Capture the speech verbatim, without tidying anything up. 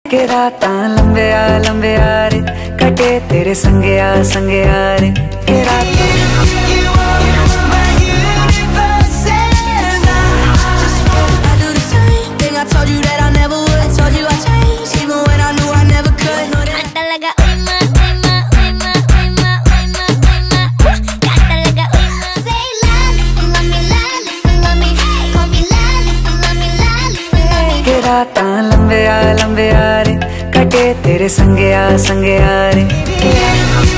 के रातां लंबे आ लंबे आ रे कटे तेरे संगे आ संगे आ रे के रातां रातां लंबे आ लंबे आ रे कटे तेरे संगे आ संगे आ रे।